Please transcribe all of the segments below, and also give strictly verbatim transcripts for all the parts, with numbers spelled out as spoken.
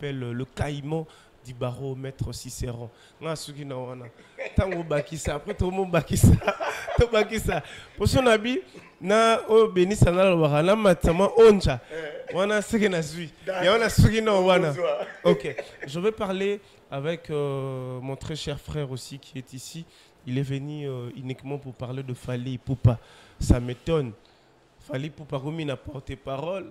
appelle le caïman du barreau, maître Cicéron. Nga suki na wana. Tango bakisa après tout le monde bakisa. To bakisa. Pour son habit na o beni sanala wana matama onja. Wana suki na sui. Ya wana suki na wana. OK. Je vais parler avec euh, mon très cher frère aussi qui est ici. Il est venu euh, uniquement pour parler de Fally Ipupa. Ça m'étonne. Fally Ipupa comme il n'a porté parole.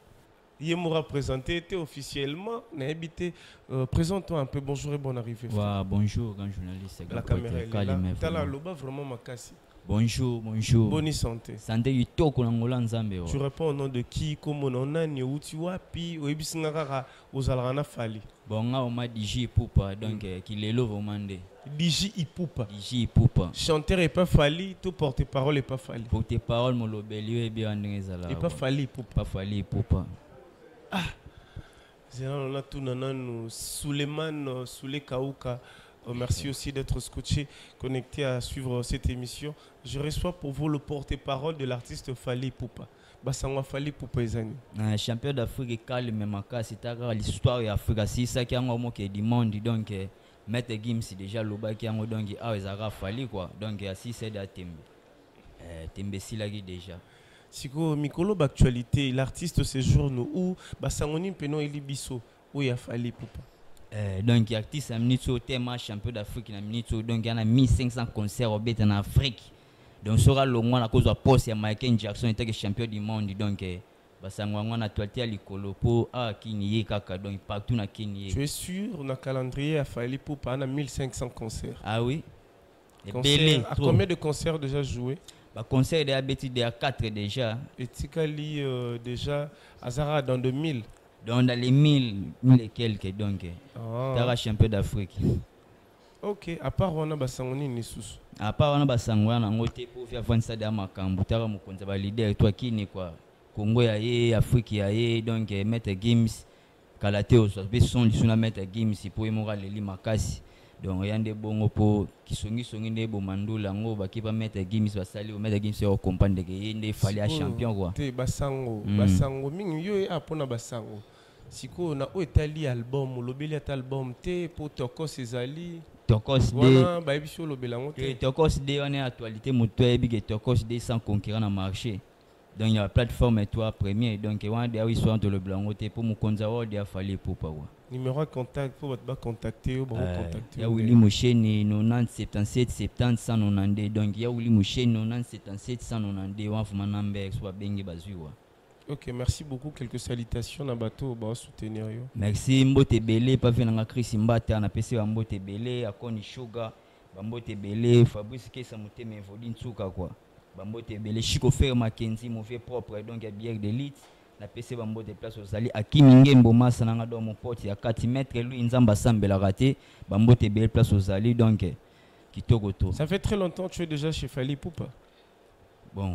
Il m'aura présenté officiellement. Euh, Présente-toi un peu. Bonjour et bonne arrivée. Ouais, bonjour, grand journaliste. La caméra est là. T'as la loba vraiment makasi. Bonjour, bonjour. Bonne santé. Santé du toko n'angola nzambe. Tu réponds au nom de qui, comment on a ni où tu vois, puis où est-ce que vous allez Fally. Bon, on m'a dit J Ipupa, donc qu'il est là vraiment. D J Ipupa. D J Ipupa. Chanteur et pas Fally, tout porte-parole et pas Fally. Porte-parole, mon lobelio et bien Andrézala. Et pas Fally Ipupa. Pas Fally Ipupa. Ah, on a tout nanan Souleymane Soule Kaouka. Merci aussi d'être scotché, connecté à suivre cette émission. Je reçois pour vous le porte-parole de l'artiste Fally Ipupa. Basangwa Fally Ipupa ezani. Un champion d'Afrique calme mais maka c'est l'histoire d'Afrique. Si ça qui a un mot qui est du monde donc Maître Gims déjà le bas qui a un donc ah ils a Fally quoi. Donc si c'est da Tembe. Euh Tembe silagi déjà. Siko mikolo d'actualité l'artiste séjourne où basangoni peno elibiso où il a Fally Ipupa. Euh, donc l'artiste a mis au thème champion d'Afrique na minute donc il y a mille cinq cents concerts au bet en Afrique. Donc sera le mois à cause de la poste à Michael Jackson était champion du monde donc basangwa na actualité à l'icolo pour ah Kenya kaka donc partout na Kenya. Tu es sûr na calendrier à Fally Ipupa na mille cinq cents concerts. Ah oui. Concert, à combien de concerts déjà joués? Bah concert de Abeti de quatre déjà. Et Tikali euh, déjà Azara dans deux mille. Donc dans les mille, mille et quelques donc. Ah. Tara champion d'Afrique. OK, à part on a basangoni ni sous. À part on a basangwa na ngote pour faire vendre ça dans makambu tara mukonza ba leader toi qui ni quoi. Congo ya ye, Afrique ya ye donc Maître Gims Kalate au so be son lisuna Maître Gims pour imora leli makasi. Donc yande bongo po kisongi songi ne bo mandula ngo bakipa Maître Gims basali o Maître Gims o comprendre que yende Fally a champion quoi. Te basango, mm. basango mingi yo apona basango. Siko na o etali album, lobeli at album te po Tokos ezali. Tokos de wana ba ebiso lobela ngo te. Tokos de on est actualité moto ebi que Tokos de sans concurrent na marché. Donc il y a la plateforme et toi premier donc on a oui soit le blanc te pour mu konza o dia Fally Ipupa wa. Numéro de contact pour votre contacter ou contacter. Il y a Willy Moucheni quatre-vingt-dix-sept soixante-dix soixante-dix cent quatre-vingt-dix donc il y a Willy Moucheni quatre-vingt-dix-sept soixante-dix cent quatre-vingt-dix on fa manambe soit bengi bazui. OK, merci beaucoup. Quelques salutations na bateau ba soutenir yo. Merci Mbote Belé pas fait na Chris Mbata na P C wa Mbote Belé akoni Sugar ba Mbote Belé Fabrice Kesa muteme Vodine Tsuka quoi. Ba Mbote Belé Chico Fer Mackenzie mauvais propre donc il y a bière d'élite na P C ba Mbote place aux ali Akimi Mboma sananga do mon pote ya quatre mètres lui Nzamba Sambela raté ba Mbote Belé place aux ali donc kitoko to. Ça fait très longtemps que tu es déjà chez Fally Ipupa. Bon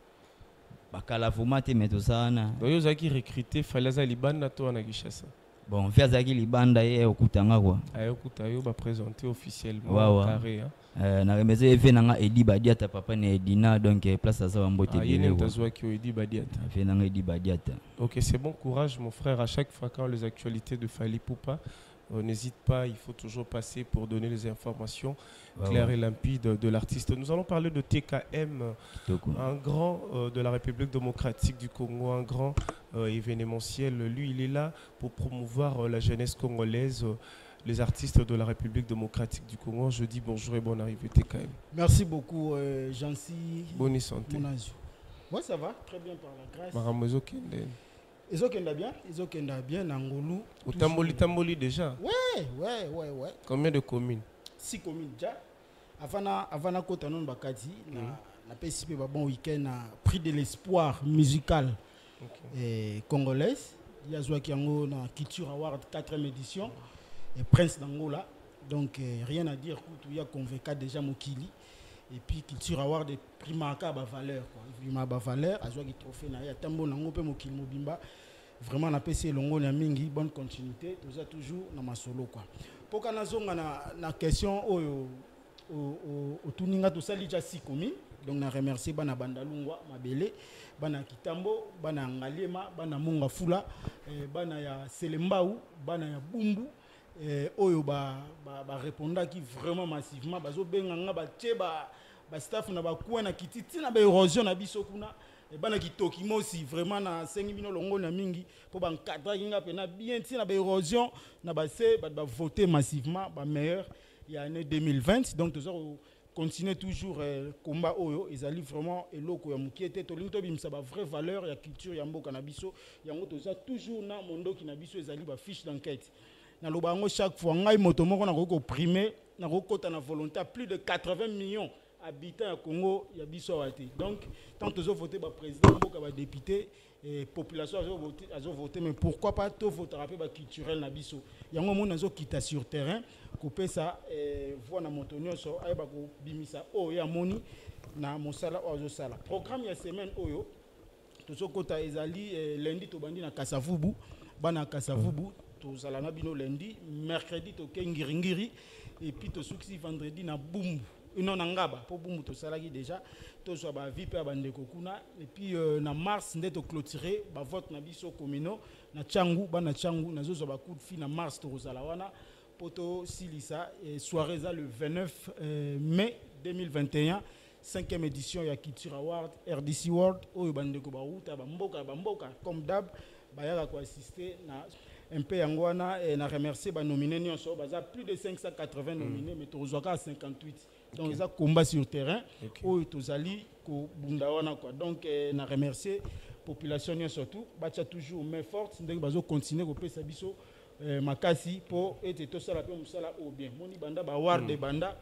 bakala vomate metosana doyo zaki recruter Falaza Libanda to na Kishasa. Bon faire zaki Libanda ye okutanga quoi ayo kutayo ba présenter officiellement wow, carré hein euh na remezo efe nanga Edi Badiata papa ne Edina donc place za Mbote Belé ah tazwa ki Edi Badiata fait nanga Edi Badiata. OK, c'est bon courage mon frère à chaque fois quand les actualités de Fally Ipupa euh, n'hésite pas, il faut toujours passer pour donner les informations wow, claires ouais. et limpides de l'artiste. Nous allons parler de T K M, un grand euh, de la République démocratique du Congo, un grand euh, événementiel. Lui, il est là pour promouvoir euh, la jeunesse congolaise, euh, les artistes de la République démocratique du Congo. Je dis bonjour et bonne arrivée T K M. Merci beaucoup, euh, Jancy. Bonne santé. Oui, ça va, très bien par la grâce. Maramozo Kenden. Ils ont bien, ils ont bien, Nangolu. Au Tamboli, Tamboli déjà. Ouais, ouais, ouais, ouais. Combien de communes? Six communes déjà. Avant avant Kota non Bakati, la P C P va bon week-end a pris de l'espoir musical okay. congolaise. Il y a Zoaki Ango na Culture Award quatrième édition et Prince d'Angola. Donc euh, rien à dire, il y a convaincu déjà Mokili. Et puis Culture Award de primaka ba valeur quoi. Prima ba valeur, a Zoaki trophée na ya tambo nango pe Mokili Mobimba. Vraiment, on a passé longo na mingi, bonne continuité, tout ça toujours dans ma solo quoi. Pour qu'on a na na question au au au tuninga tout ça déjà six communes, Donc na remercier bana Bandalungwa Mabele, bana Kitambo, bana Ngaliema, bana Munga Fula, eh, bana ya Selembao, bana ya Bumbu. Eh, oyo ba ba, ba répondra qui vraiment massivement bazo benganga ba tie ba ba staff na ba kuwa na kititi na ba érosion na biso kuna e bana kitoki mo aussi vraiment na cinq bino longo na mingi po ba encadrer kinga pena bien ti na ba érosion na ba se ba ba voter massivement ba meilleur il y a année deux mille vingt. Donc toujours continuer toujours euh, combat oyo ezali vraiment eloko ya mukiete to linto bimsa ba vraie valeur ya culture ya mboka na biso yango toza toujours na mondo ki na biso ezali ba fiche d'enquête. Na lobango chaque fois ngai moto moko na ko primer na ko kota na volonté à plus de quatre-vingts millions habitants à Congo ya biso wati. Donc tant tozo voter ba président mboka ba député et population azo voter azo voter mais pourquoi pas to voter rapper ba culturel na biso. Yango mo nazo kita sur terrain couper ça et voir na moto nyonso ay ba ko bimisa o ya moni na mosala ozo sala. Programme ya semaine oyo tozo kota ezali eh, lundi to bandi na Kasavubu bana Kasavubu tous à la nabino lundi, mercredi to kengiringiri et puis to suksi vendredi na Bumbu. Non ngaba pour Bumbu to salagi déjà to so ba vipe abandeko kuna et puis euh, na mars ndé to clôturer ba vote na biso communaux na Tchangu bana Tchangu na zo so ba coup de fil na mars to rozala wana poto silisa et soirée za le vingt-neuf euh, mai deux mille vingt et un cinquième édition ya Culture Award R D C World oyo bandeko ba uta ba mboka ba mboka comme d'hab ba yaka ko assister na un peu yangwana et na remercier ba nominé nyonso baza plus de cinq cent quatre-vingts nominés mais tozwaka cinquante-huit. Donc okay. Ça combat sur terrain oyo tozali ko bunda wana quoi. Donc eh, na remercier population nyonso surtout bacha toujours main forte ndenge bazo continuer ko pesa biso eh, makasi pour être to sala pe musala au bien moni banda ba award de banda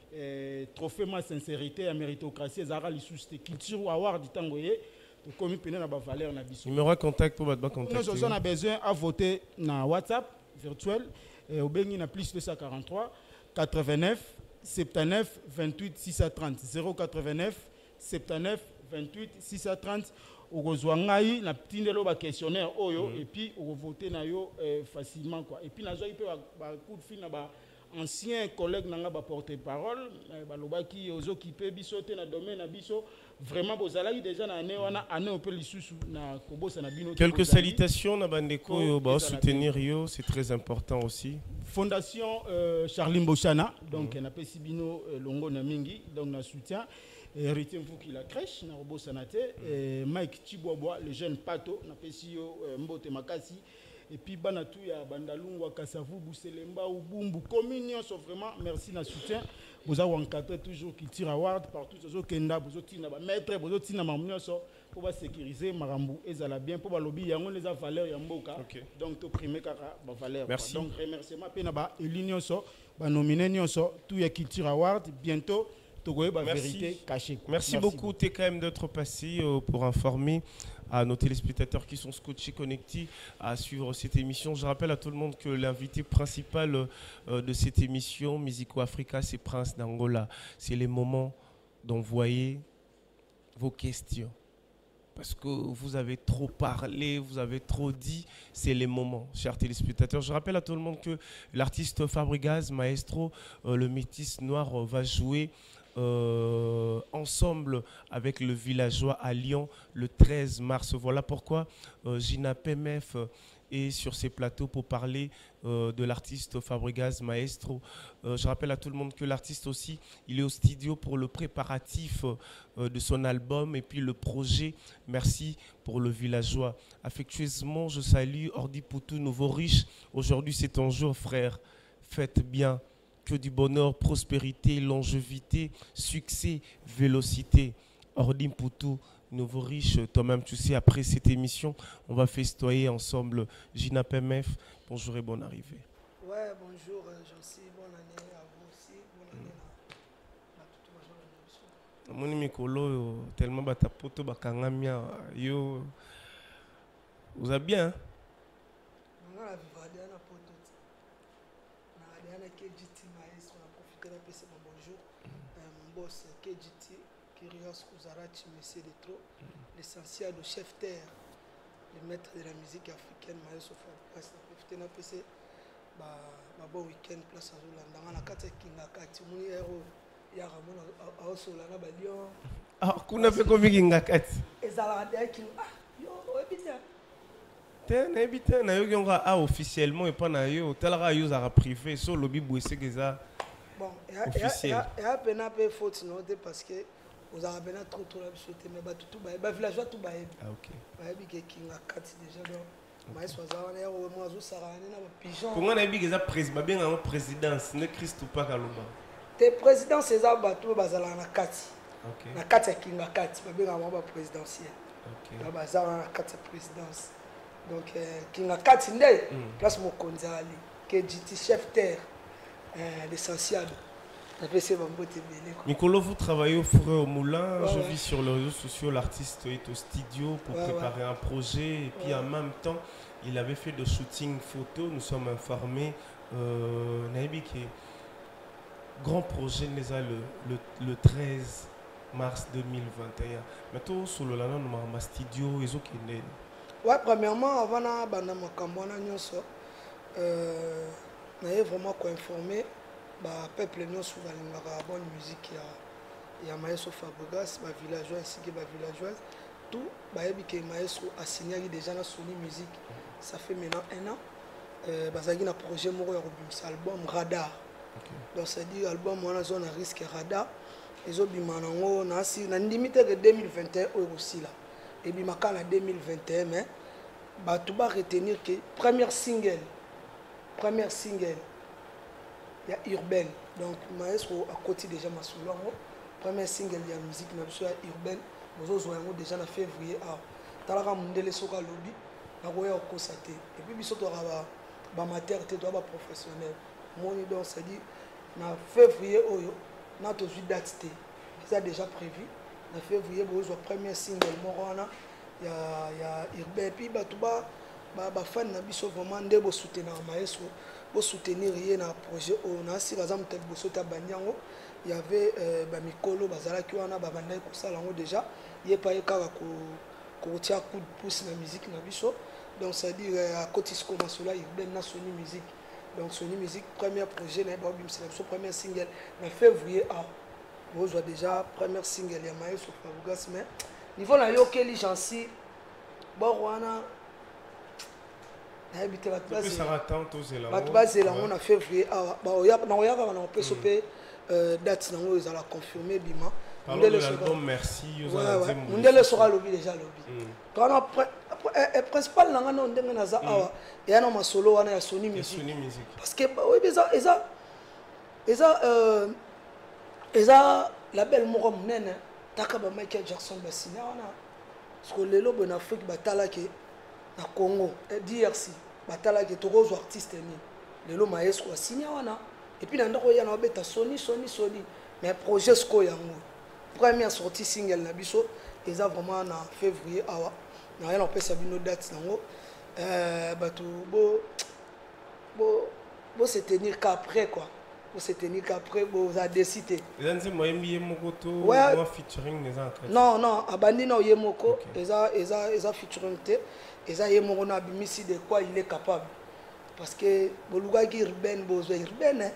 eh, trophée ma sincérité et méritocratie ezara li sous culture award tangoye. Comme il na ba valeur na biso. Numéro de contact pour battre contact. Nous avons besoin à voter na WhatsApp virtuel et au bengi na plus deux cent quarante-trois quatre-vingt-neuf soixante-dix-neuf vingt-huit six cent trente zéro quatre-vingt-neuf soixante-dix-neuf vingt-huit six cent trente au kozwa ngai na tindelo ba questionnaire oyo et puis au voter na yo euh, facilement quoi. Et puis na zo ipe ba coup de fil na ba ancien collègue nanga ba porte-parole ba lobaki ozo kipe biso te na domaine na biso. Vraiment bozalaki déjà na année wana année on peut lisusu na kobosa na bino. Quelques salutations na bandeko yo ba soutenir yo, c'est très important aussi. Fondation euh, Charlie Mbochana donc na pesi bino euh, longo na mingi donc na soutien héritier Mvuki la crèche na kobosa na te et Mike Chibwabwa le jeune pato na pesi yo euh, mbote makasi et puis banatu ya Bandalungwa Kasavubu Selemba Ubumbu communion so vraiment merci na soutien. Vous avez encadré toujours Culture Award partout sur Kenda, vous avez tina ba maître, vous avez tina mamunyo so pour sécuriser marambu ezala bien pour ba lobby yango les valeurs ya mboka. Donc to primer kaka ba valeur. Donc remerciement pe na ba l'union so ba nominé nyonso tout ya Culture Award bientôt to goye ba vérité cachée. Merci beaucoup T K M d'être passé euh, pour informer à nos téléspectateurs qui sont scotchés, connectés à suivre cette émission. Je rappelle à tout le monde que l'invité principal euh, de cette émission, Musico Africa, c'est Prince d'Angola. C'est les moments d'envoyer vos questions. Parce que vous avez trop parlé, vous avez trop dit, c'est les moments, chers téléspectateurs. Je rappelle à tout le monde que l'artiste Fabregas, Maestro, euh, le métis noir, euh, va jouer Euh, ensemble avec le villageois à Lyon le treize mars. Voilà pourquoi euh, Gina P M F est sur ces plateaux pour parler euh, de l'artiste Fabregas Maestro. Euh, je rappelle à tout le monde que l'artiste aussi, il est au studio pour le préparatif euh, de son album et puis le projet. Merci pour le villageois. Affectueusement, je salue Ordi Poutou, nouveau riche. Aujourd'hui, c'est ton jour, frère. Faites bien. Que du bonheur, prospérité, longévité, succès, vélocité. Ordim Poutou, nouveau riche, toi-même tu sais, après cette émission, on va festoyer ensemble. Gina P M F, bonjour et bonne arrivée. Ouais, bonjour, Jancy, bonne année à vous aussi, bonne année à toute ma journée. Moni mikolo, tellement bata poto bakangamia, yo, vous allez bien? Hein? K G T Maestro, on a profité de passer mon bonjour. Mon boss K G T, Kyrios Kuzarachi, Messie de trop, l'essentiel de chef terre, le maître de la musique africaine, Maestro Fabregas, on a profité de passer un bon week-end place à Zolanda. On a quatre Kinga, quatre Muni Hero, ya ramona aosola na balion ah kuna pe ko vikinga kati ezala de ki ah yo oebita te na ebita na yo ngonga ah officiellement et pas na yo talaka yo za privé so lobby boissé que ça bon officiel et a pena pe faute non parce que vous avez bien trop trop la sauter mais ba tout ba villageois tout ba ah OK ba bi ke kinga kati déjà donc mais soit ça on est au moins zo sarane na pigeon pour moi na bi que ça président bien en présidence ne Christ ou pas kaloba te président César Bato bazala na kati OK na kati kinga kati ba bien ba présidentiel OK ba bazala na kati présidence donc kinga kati ndé place mo konzali que dit chef terre l'essentiel. Nicolas, vous travaillez au four et au moulin. Ouais, je ouais. vis sur les réseaux sociaux, l'artiste est au studio pour ouais, préparer ouais. un projet. Et puis ouais. en même temps, il avait fait de shooting photo. Nous sommes informés. Euh, Naïbi qui est grand projet le, le, le treize mars deux mille vingt et un. Maintenant, sur le lana, nous avons un studio. Ouais, premièrement, avant de Makambona Nyonso, euh, nous avons vraiment informé. Le peuple nous souvent la bonne musique il y a maestro Fabregas ba villageois ainsi que ba villageoise tout ba yebike maestro a signé déjà na Sony Music ça fait maintenant un an euh bazaki na projet moko ya kobimisa album Radar okay. Donc c'est dit album wana zone risque Radar ezo bima nango na si na limite que deux mille vingt et un aussi là et bima kana deux mille vingt et un mais ba tout ba retenir que première single première single il y a urbaine donc maestro à côté déjà ma solo premier single de la musique na biso urbaine bozo zo yango déjà na février ah talaka mundele soka lobby na ko ya kosate et puis biso to ba ba maternité to ba professionnel moni donc c'est dit na février oyo na to date té ça déjà prévu na février bozo premier single morona il y a il y a urbaine puis ba to ba ba fan na biso vraiment ndebo soutenir maestro pour soutenir un projet on a si razam tel bosso ta banyango il y avait euh, ba mikolo bazala ki wana ba bandai ko sala ngo déjà yé pa yeka ko ko tia coup de pouce na musique na biso donc ça dit à côté ce commence là il ben na Sony Music donc Sony Music premier projet na ba bim c'est le premier single en février ah vous voyez déjà premier single ya maïs sur Fabregas mais niveau na yo keli jansi bon wana habité la place ça attend tous et là la base là on a février ah bah on y a on y a on peut choper date nango ils allont confirmer bima parlons de l'album merci vous allez on le sera lobby déjà lobby quand après après principal nanga non ndenge naza awa et na ma solo wana ya Sony Music parce que oui ça et ça et ça euh et ça la belle moko munene takaba Michael Jackson basina wana parce que lelo bon Afrique batala ke na Congo D R C batala ke tokozo artiste ni lelo maestro a signé wana et puis ndako ya na beta Sony Sony Sony mais projet sko yango première sortie single na biso et ça vraiment en février awa na ya na pesa bino date nango euh batu bo bo bo se tenir qu'après quoi pour se tenir qu'après vous a décidé non non abandi na yemoko eza eza eza featuring te eza yemoko na bimisi de quoi il est capable parce que boluga ki urbaine bozo urbaine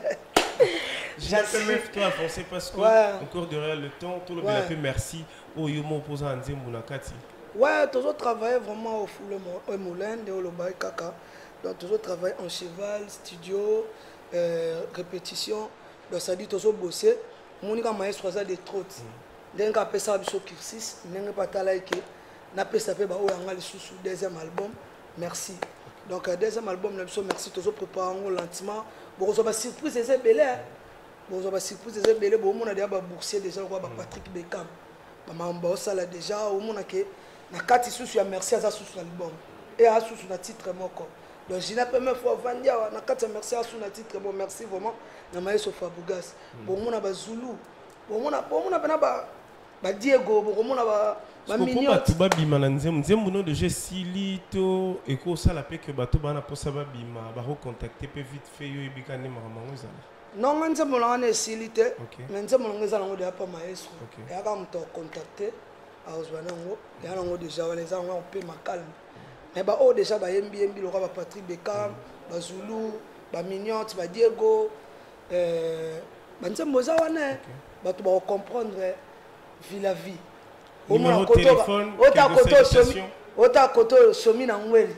j'aime toi avancer parce que ouais. Encore derrière le temps tout le monde a fait merci au yomo posa nzembu na kati ouais toujours travailler vraiment au full au moulin de olobai kaka donc toujours travailler en cheval studio Euh, répétition donc ça dit toujours bosser monika maestro ça des trottes ndenge apesa biso cursus ndenge patala ke na pesa pe ba o yanga le sous deuxième album merci donc deuxième album na biso merci toujours préparer lentement bon ça va surprise c'est belé bon ça va surprise c'est belé bon mona dia ba boursier déjà quoi ba Patrick Beckham ba mamba ça là déjà au mona ke na kati sous ya merci à ça sous album et à sous na titre moko. Donc je n'ai pas même fois vendu na kata merci à son titre bon merci vraiment na maestro Fabregas bon mon ba Zulu bon mon bon mon bana ba ba Diego bon mon ba ba mignon tu ba bima na nzembu nzembu no de je silito et ko ça la pe que bato bana pour ça ba bima ba recontacter pe vite fait yo ibika ne maramango za non nzembu na ne silité mais nzembu na ngeza ngo de pa maestro et aka mto contacter a ozwana ngo ya ngo déjà wala za ngo pe makal mais bah oh déjà bah M B M B le roi Patrick Beckham bah Zulu bah Mignon bah Diego euh banzembo eza wana bato bakokomprendre vi la vie numéro de téléphone quelques salutations ota koto somi na ngweli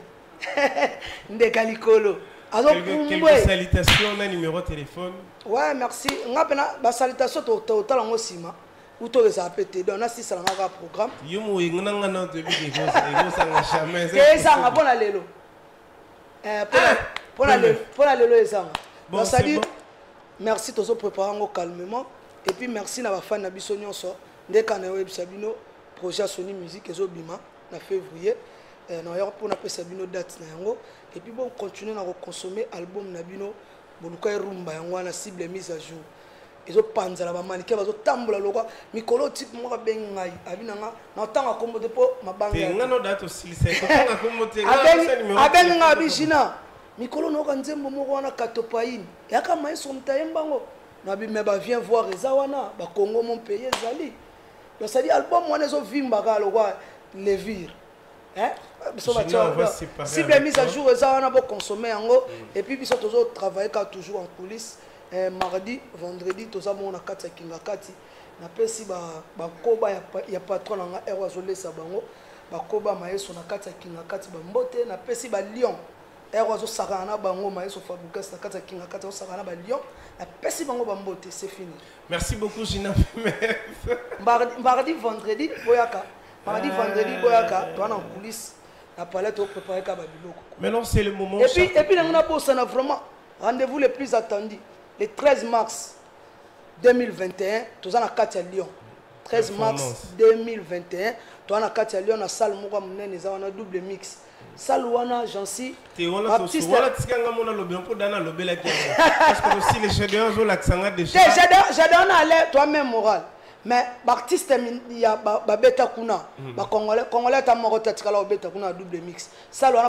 ndeka likolo azo quelques salutations na numéro de téléphone. Ouais, merci. Nga pena ba salutation to to talango sima ou to les apete donc na si ça nga programme yo mo ngana ngana de bi de go ça nga jamais que ça nga bona lelo euh pour la lelo pour la lelo ça bon ça dit merci to so préparer ngo calmement et puis merci na ba fan na biso nyonso ndeka na web sabino projet Sony Musique ezo bima na février euh na yo pour na pesa bino date na yango et puis bon continuer na consommer album na bino boluka rumba yango na cible mise à jour ezo panzala ba manike bazo tambola lokwa mikolo type mo ka bengai abinanga na tanga kombo de po mabanga tenga no date aussi c'est tanga kombo tenga abenga abishina mikolo no ka nzembo moko wana katopaine yaka maiso mtayembango na bi me ba vient voir eza wana ba Congo mon pays ezali donc ça dit album wana ezo vimba ka lokwa levir hein biso ba cible mise à jour eza wana bo consommer yango et puis biso tozo travailler ka toujours en coulisses. Eh, mardi, vendredi, tous les gens kati kinga kati. Na pesi ba ba koba ya ya patron nga erwa zole sabango. Ba koba maeso na kati kinga kati ba mbote na pesi ba lion. Erwa zo sakana bango maeso fabrikas na kati kinga kati zo sakana ba lion. Na pesi bango ba mbote, c'est fini. Merci beaucoup Gina. mardi, mardi, vendredi, boyaka. Mardi, vendredi, boyaka. Toi en coulisses. Na palette au préparer ka ba biloko. Maintenant c'est le moment. Et puis et puis na bossa na vraiment rendez-vous le plus attendu. Le treize mars deux mille vingt et un, tu as la carte à Lyon. treize mars deux mille vingt et un, tu as la carte à Lyon, na salle moka munene za wana double mix. Salle wana jansi. Te wana to wala tikanga mona lobe on peut dana lobe la kiana. Parce que aussi les chedeurs zo la tsanga déjà. J'adore j'adore aller toi-même moral. Mais l'artiste il y a ba beta kuna, ba congolais congolais ta moko tatikala beta kuna double mix. Salle